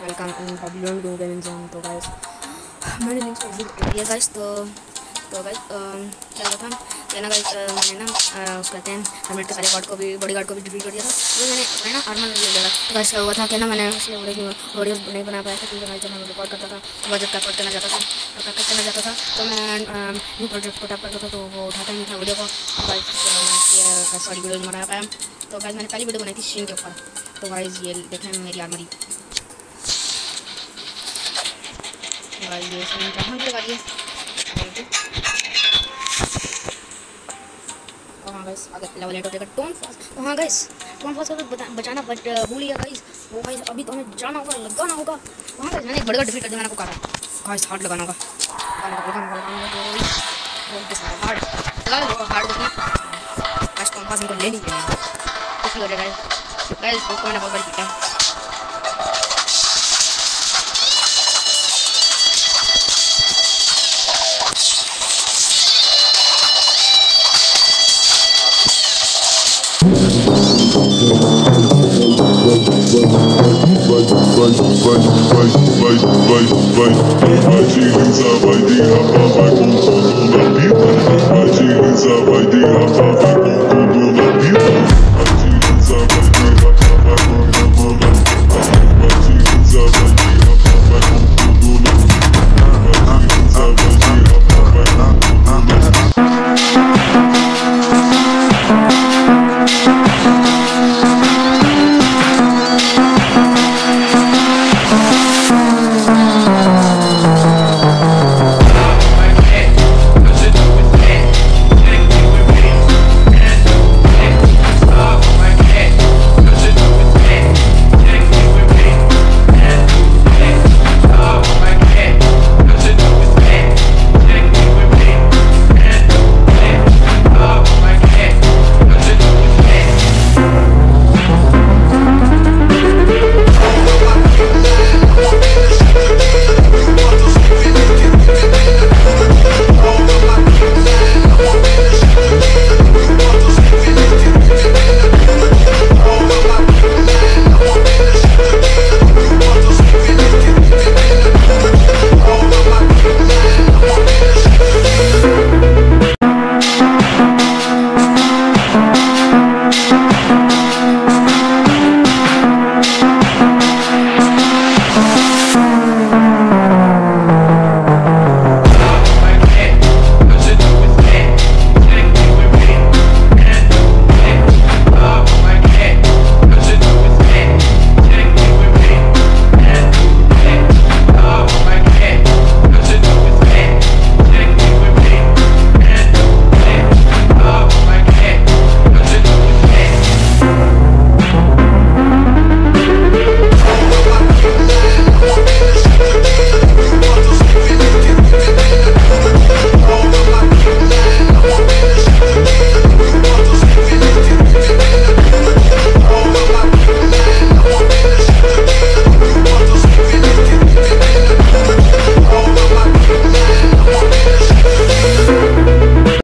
Welcome in public to gaming zone. तो guys मैंने link से विजिट कर दिया गाइस। तो गाइस क्या हुआ था कि ना गाइस मैंने ना उसका 10 हेलमेट के सारे गार्ड को भी बॉडी गार्ड को भी डिलीट कर दिया था। तो मैंने ना आर्मर ले लिया था। तो गाइस क्या हुआ था कि ना मैंने उसमें वीडियोस नहीं बना पाया था क्योंकि गाइस जब मैं रिकॉर्ड करता था तो वह जब कैपकट करना चाहता था और कैपकट करना चाहता था तो मैं न्यू प्रोजेक्ट को टैप करता था तो वो उठाता ही नहीं था वीडियो को। गाइस सॉरी वीडियो नहीं बना पाया। तो गाइस मैंने पहली वीडियो बनाई थी शीन के ऊपर। तो गाइस ये देखें मेरी आर्मरी ये शीन कहाँ की लगा दी है। हाँ गाइस आगे लेवल 8 हो जाएगा टोन फास्ट। तो हाँ गाइस टोन फास्ट को तो बचाना बट भूल गया गाइस। वो गाइस अभी तो हमें जाना होगा लगाना होगा वहाँ गाइस। मैंने एक बड़ा डिफीट कर दिया मैंने आपको कहा गाइस हार्ड लगाना होगा हार्ड गाइस टोन फास्ट हमको ले नहीं लेना कुछ हो जाएगा गाइस। वो मैंने बहुत बड़ी पीटा Vai,